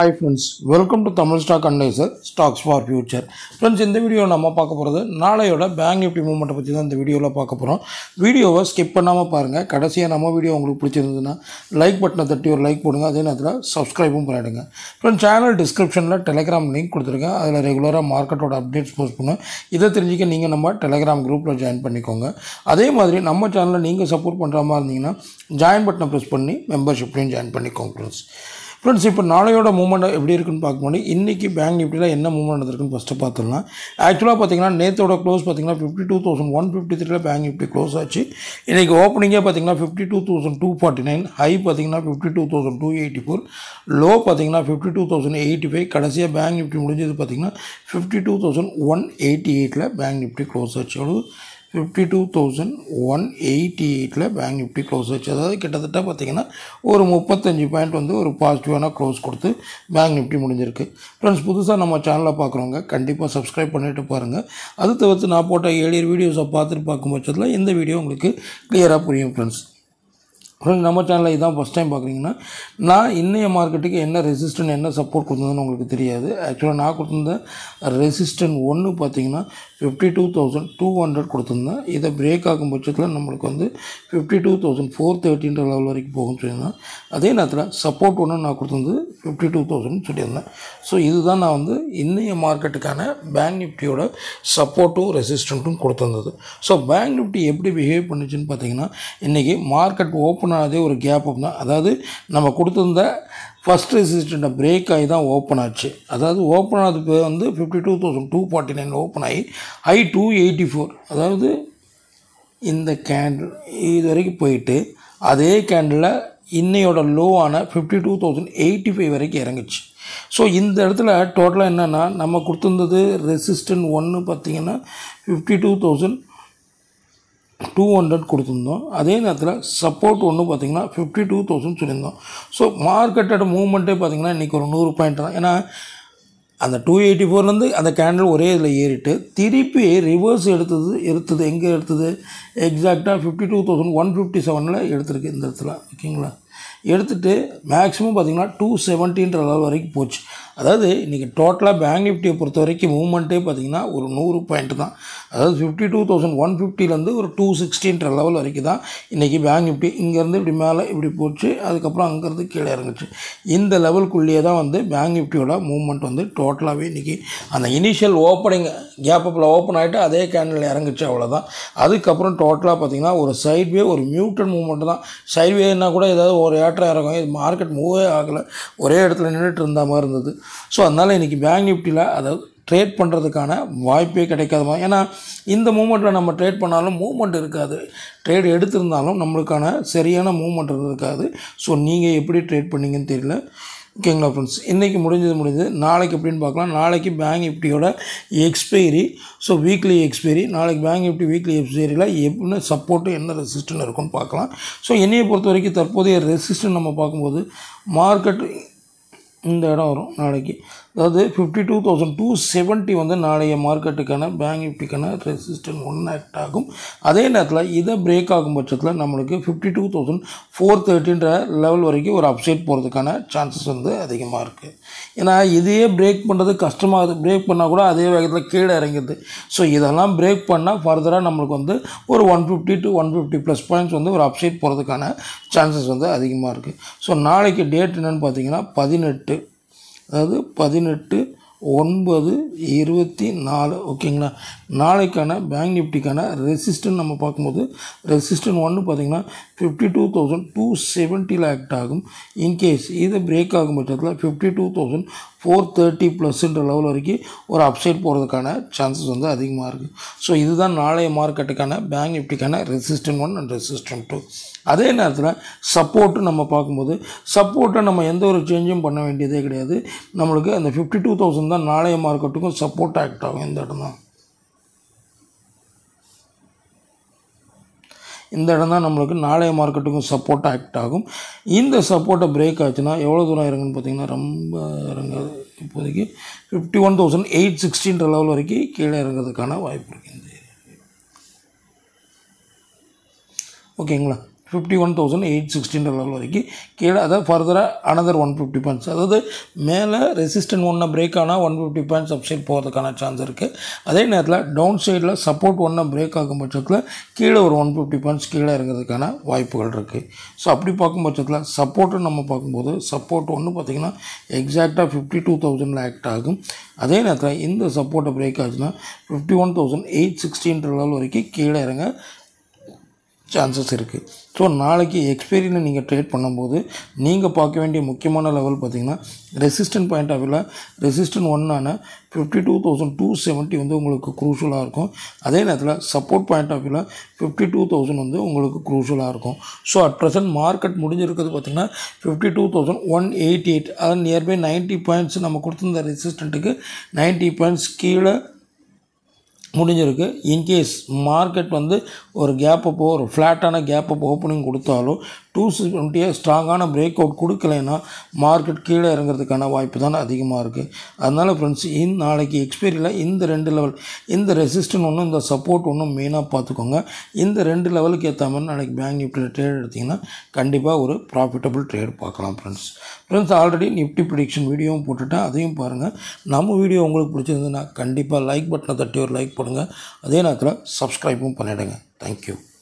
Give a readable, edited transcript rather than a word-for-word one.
Hi friends, welcome to Tamil Stock Analyzer Stocks for Future. Friends, இந்த video நம்ம பார்க்க போகிறது நாளையோட பேங்க் நிஃப்டி மூவ்மெண்ட்டை பற்றி தான் இந்த வீடியோவில் பார்க்க போகிறோம். வீடியோவை ஸ்கிப் பண்ணாமல் பாருங்கள். கடைசியாக நம்ம வீடியோ உங்களுக்கு பிடிச்சிருந்ததுன்னா லைக் பட்டனை தட்டி ஒரு லைக் போடுங்க. அதே நேரத்தில் சப்ஸ்கிரைபும் பண்ணிவிடுங்க. ஃப்ரெண்ட்ஸ், சேனல் டிஸ்கிரிப்ஷனில் டெலிகிராம் லிங்க் கொடுத்துருக்கேன். அதில் ரெகுலராக மார்க்கெட்டோட அப்டேட்ஸ் போஸ்ட் பண்ணுவேன். இதை தெரிஞ்சுக்க நீங்கள் நம்ம டெலிகிராம் குரூப்பில் ஜாயின் பண்ணிக்கோங்க. அதே மாதிரி நம்ம சேனலில் நீங்கள் சப்போர்ட் பண்ணுற மாதிரி இருந்தீங்கன்னா ஜாயின் பட்டனை ப்ரெஸ் பண்ணி மெம்பர்ஷிப்லையும் ஜாயின் பண்ணிக்கோங்க. ஃப்ரெண்ட்ஸ், இப்போ நாளையோட மூவ்மெண்ட் எப்படி இருக்குன்னு பார்க்கும்போது இன்றைக்கி பேங்க் நிஃப்டியில் என்ன மூவ்மெண்ட் நடந்திருக்குன்னு ஃபஸ்ட்டு பார்த்துடலாம். ஆக்சுவலாக பார்த்தீங்கன்னா நேற்றோட க்ளோஸ் பார்த்தீங்கன்னா 52,153 பேங்க் நிஃப்டி க்ளோஸ் ஆச்சு. இன்றைக்கி ஓப்பனிங்கே பார்த்தீங்கன்னா 52,249, ஹை பார்த்தீங்கன்னா 52,284, லோ பார்த்தீங்கன்னா 52,085. கடைசியாக பேங்க் நிஃப்டி முடிஞ்சது பார்த்தீங்கன்னா 52,188 பேங்க் நிஃப்டி க்ளோஸ் ஆச்சு. எவ்வளோ? 52,188 பேங்க் நிஃப்டி க்ளோஸ் ஆச்சு. அதாவது கிட்டத்தட்ட பார்த்திங்கன்னா ஒரு 35 பாயிண்ட் வந்து ஒரு பாசிட்டிவான க்ளோஸ் கொடுத்து பேங்க் நிஃப்டி முடிஞ்சிருக்கு. ஃப்ரெண்ட்ஸ், புதுசாக நம்ம சேனலில் பார்க்குறவங்க கண்டிப்பாக சப்ஸ்கிரைப் பண்ணிவிட்டு பாருங்கள். அது தவிர்த்து நான் போட்ட ஏழியர் வீடியோஸை பார்த்துட்டு பார்க்கும் பட்சத்தில் இந்த வீடியோ உங்களுக்கு கிளியராக புரியும். ஃப்ரெண்ட்ஸ், நம்ம சேனலில் இதான் ஃபஸ்ட் டைம் பார்க்குறீங்கன்னா நான் இன்றைய மார்க்கெட்டுக்கு என்ன ரெசிஸ்டன்ட் என்ன சப்போர்ட் கொடுத்ததுன்னு உங்களுக்கு தெரியாது. ஆக்சுவலாக நான் கொடுத்துருந்த ரெசிஸ்டன்ட் ஒன்று பார்த்தீங்கன்னா 52,200 கொடுத்துருந்தேன். இதை பிரேக் ஆகும் பட்சத்தில் நம்மளுக்கு வந்து 52,430 லெவல் வரைக்கும் போகும்னு சொல்லியிருந்தேன். அதே நேரத்தில் சப்போர்ட் ஒன்று நான் கொடுத்துருந்து 52,000 சொல்லியிருந்தேன். ஸோ இதுதான் நான் வந்து இன்றைய மார்க்கெட்டுக்கான பேங்க் நிஃப்டியோட சப்போர்ட்டும் ரெசிஸ்டண்ட்டும் கொடுத்துருந்தது. ஸோ பேங்க் நிஃப்டி எப்படி பிஹேவ் பண்ணிச்சுன்னு பார்த்தீங்கன்னா இன்றைக்கி மார்க்கெட் ஓப்பன் ஆனதே ஒரு கேப் அப் தான். அதாவது நம்ம கொடுத்துருந்த ஃபஸ்ட் ரெசிஸ்டண்ட்டை பிரேக் ஆகி தான் ஓப்பன் ஆச்சு. அதாவது ஓப்பன் ஆனதுக்கு வந்து 52,249 ஓப்பன் ஆகி ஹை 284. அதாவது இந்த கேண்டில் இது வரைக்கும் போயிட்டு அதே கேண்டில் இன்னையோட லோவான 52,085 வரைக்கும் இறங்குச்சு. ஸோ இந்த இடத்துல டோட்டலாக என்னென்னா நம்ம கொடுத்துருந்தது ரெசிஸ்டன்ட் ஒன்று பார்த்திங்கன்னா 52,200 கொடுத்துருந்தோம். அதே நேரத்தில் சப்போர்ட் ஒன்று பார்த்திங்கன்னா 52,000 சொல்லியிருந்தோம். ஸோ மார்க்கெட்டோட மூவ்மெண்ட்டே பார்த்திங்கன்னா இன்றைக்கி ஒரு 100 பாயிண்ட் தான். ஏன்னா அந்த 284லேருந்து அந்த கேண்டில் ஒரே இதில் ஏறிட்டு திருப்பி ரிவர்ஸ் எடுத்தது எங்கே எடுத்தது? எக்ஸாக்டாக 52,157 எடுத்துருக்கு இந்த இடத்துல. ஓகேங்களா? எடுத்துகிட்டு மேக்ஸிமம் பார்த்திங்கன்னா 270 லெவல் வரைக்கும் போச்சு. அதாவது இன்றைக்கி டோட்டலாக பேங்க் நிஃப்டியை பொறுத்த வரைக்கும் மூவ்மெண்ட்டே பார்த்திங்கன்னா ஒரு 100 பாயிண்ட் தான். அதாவது 52,150லேருந்து ஒரு 260 லெவல் வரைக்கும் தான் இன்றைக்கி பேங்க் நிஃப்டி இங்கேருந்து இப்படி மேலே இப்படி போச்சு. அதுக்கப்புறம் அங்கேருந்து கீழே இறங்குச்சு. இந்த லெவலுக்குள்ளேயே தான் வந்து பேங்க் நிஃப்டியோட மூவ்மெண்ட் வந்து டோட்டலாகவே இன்றைக்கி அந்த இனிஷியல் ஓப்பனிங் கேப் அப்பில் ஓப்பன் ஆகிட்டு அதே கேண்டில் இறங்குச்சு, அவ்வளோதான். அதுக்கப்புறம் டோட்டலாக பார்த்திங்கன்னா ஒரு சைட்வே ஒரு மியூட்டட் மூவ்மெண்ட் தான். சைட்வேனா கூட ஏதாவது ஒரு ஏற்றம் இறங்கும். இது மார்க்கெட் மூவே ஆகலை, ஒரே இடத்துல நின்றுட்டு இருந்த மாதிரி இருந்தது. ஸோ அதனால் இன்றைக்கி பேங்க் நிஃப்டியில் அதாவது ட்ரேட் பண்ணுறதுக்கான வாய்ப்பே கிடைக்காதுமா. ஏன்னா இந்த மூமெண்ட்டில் நம்ம ட்ரேட் பண்ணாலும் மூமெண்ட் இருக்காது, ட்ரேட் எடுத்திருந்தாலும் நம்மளுக்கான சரியான மூமெண்ட் இருக்காது. ஸோ நீங்கள் எப்படி ட்ரேட் பண்ணிங்கன்னு தெரியல. ஓகேங்களா ஃப்ரெண்ட்ஸ், இன்றைக்கி முடிஞ்சது. நாளைக்கு எப்படின்னு பார்க்கலாம். நாளைக்கு பேங்க் நிஃப்டியோட எக்ஸ்பைரி, ஸோ வீக்லி எக்ஸ்பைரி. நாளைக்கு பேங்க் நிஃப்டி வீக்லி எக்ஸ்பைரியில் எப்படின்னு சப்போர்ட்டு என்ன ரெசிஸ்டன்ட் இருக்குன்னு பார்க்கலாம். ஸோ என்னையை பொறுத்த வரைக்கும் தற்போதைய ரெசிஸ்டன்ட் நம்ம பார்க்கும்போது மார்க்கெட் இந்த இடம் வரும் நாளைக்கு. அதாவது 52,270 வந்து நாளைய மார்க்கெட்டுக்கான பேங்க் நிஃப்டிக்கான ரெசிஸ்டன்ட் ஒன்று ஆக்ட் ஆகும். அதே நேரத்தில் இதை பிரேக் ஆகும் பட்சத்தில் நம்மளுக்கு 52,430 லெவல் வரைக்கும் ஒரு அப்சைட் போகிறதுக்கான சான்சஸ் வந்து அதிகமாக இருக்குது. ஏன்னா இதையே பிரேக் பண்ணுறது கஷ்டமாகுது. பிரேக் பண்ணால் கூட அதே வேகத்தில் கீழே இறங்குது. ஸோ இதெல்லாம் பிரேக் பண்ணால் ஃபர்தராக நம்மளுக்கு வந்து ஒரு 150 to 150 ப்ளஸ் பாயிண்ட்ஸ் வந்து ஒரு அப்சைட் போகிறதுக்கான சான்சஸ் வந்து அதிகமாக இருக்குது. ஸோ நாளைக்கு டேட் என்னென்னு பார்த்தீங்கன்னா 18, அதாவது 18/9/24. ஓகேங்களா? நாளைக்கான பேங்க் நிஃப்டிக்கான ரெசிஸ்டன்ட் நம்ம பார்க்கும்போது ரெசிஸ்டன்ட் ஒன்று பார்த்திங்கன்னா 52,270 ஆக்ட் ஆகும். இன்கேஸ் இது பிரேக் ஆகும் பட்சத்தில் 52,430 ப்ளஸ்ன்ற லெவல் வரைக்கும் ஒரு அப்சைட் போகிறதுக்கான சான்சஸ் வந்து அதிகமாக இருக்குது. ஸோ இதுதான் நாளைய மார்க்கெட்டுக்கான பேங்க் நிஃப்டிக்கான ரெசிஸ்டன்ட் 1 அண்ட் ரெசிஸ்டன்ட் 2. அதே நேரத்தில் சப்போர்ட்டு நம்ம பார்க்கும்போது சப்போர்ட்டை நம்ம எந்த ஒரு சேஞ்சும் பண்ண வேண்டியதே கிடையாது. நம்மளுக்கு அந்த 52,000 தான் நாளைய மார்க்கெட்டுக்கும் சப்போர்ட் ஆக்ட் ஆகும். இந்த இடம் தான் நம்மளுக்கு நாளைய மார்க்கெட்டுக்கும் சப்போர்ட் ஆக்ட் ஆகும். இந்த சப்போர்ட்டை பிரேக் ஆச்சுன்னா எவ்வளோ தூரம் இறங்குன்னு பார்த்தீங்கன்னா ரொம்ப இறங்காது. இப்போதைக்கு 51,860 லெவல் வரைக்கும் கீழே இறங்குறதுக்கான வாய்ப்பு இருக்குது. ஓகேங்களா? 51,816 லெவல் வரைக்கும் கீழே, அதாவது ஃபர்தராக அனதர் 150 பாயிண்ட்ஸ், அதாவது மேலே ரெசிஸ்டன்ட் ஒன்றை பிரேக் ஆனால் 150 பாயிண்ட்ஸ் அப்சைட் போகிறதுக்கான சான்ஸ் இருக்குது. அதே நேரத்தில் டவுன் சைடில் சப்போர்ட் ஒன்றை பிரேக் ஆகும் பட்சத்தில் கீழே ஒரு 150 பாயிண்ட்ஸ் கீழே இறங்கிறதுக்கான வாய்ப்புகள் இருக்குது. ஸோ அப்படி பார்க்கும் பட்சத்தில் சப்போர்ட்டு நம்ம பார்க்கும்போது சப்போர்ட் ஒன்று பார்த்திங்கன்னா எக்ஸாக்டாக 52,000 ஆக்ட் ஆகும். அதே நேரத்தில் இந்த சப்போர்ட்டை பிரேக் ஆச்சுன்னா 51,816 லெவல் வரைக்கும் கீழே இறங்க சான்சஸ் இருக்குது. ஸோ நாளைக்கு எக்ஸ்பைரியில் நீங்கள் ட்ரேட் பண்ணும்போது நீங்கள் பார்க்க வேண்டிய முக்கியமான லெவல் பார்த்திங்கன்னா ரெசிஸ்டன்ட் பாயிண்ட் ஆஃப் வியூவில் ரெசிஸ்டன்ட் ஒன்னான 52,270 வந்து உங்களுக்கு க்ரூஷலாக இருக்கும். அதே நேரத்தில் சப்போர்ட் பாயிண்ட் ஆஃப் வியூவில் 52,000 வந்து உங்களுக்கு க்ரூஷலாக இருக்கும். ஸோ அட் ப்ரெசன்ட் மார்க்கெட் முடிஞ்சிருக்கிறது பார்த்திங்கன்னா 52,188, அதாவது நியர்பை 90 பாயிண்ட்ஸ் நம்ம கொடுத்துருந்த ரெசிஸ்டண்ட்டுக்கு 90 பாயிண்ட்ஸ் கீழே முடிஞ்சிருக்கு. இன்கேஸ் மார்க்கெட் வந்து ஒரு கேப் அப்போ ஒரு ஃப்ளாட்டான கேப் அப்போ ஓப்பனிங் கொடுத்தாலும் 270 ஸ்ட்ராங்கான பிரேக் அவுட் கொடுக்கலைன்னா மார்க்கெட் கீழே இறங்கிறதுக்கான வாய்ப்பு தான் அதிகமாக இருக்குது. அதனால் ஃப்ரெண்ட்ஸ், நாளைக்கு எக்ஸ்பைரியில் இந்த 2 லெவல், இந்த ரெசிஸ்டன்ட் ஒன்றும் இந்த சப்போர்ட் ஒன்றும் மெயினாக பார்த்துக்கோங்க. இந்த 2 லெவலுக்கு ஏற்ற மாதிரி நாளைக்கு பேங்க் நிஃப்டியில் ட்ரேட் எடுத்திங்கன்னா கண்டிப்பாக ஒரு ப்ராஃபிட்டபிள் ட்ரேட் பார்க்கலாம். ஃப்ரெண்ட்ஸ் ஆல்ரெடி நிஃப்டி ப்ரிடிக்ஷன் வீடியோவும் போட்டுவிட்டேன், அதையும் பாருங்கள். நம்ம வீடியோ உங்களுக்கு பிடிச்சிருந்ததுன்னா கண்டிப்பாக லைக் பட்டனை தட்டி ஒரு லைக் பண்ணுங்கள். அதே நேரத்தில் சப்ஸ்கிரைப்பும் பண்ணிவிடுங்க. தேங்க்யூ.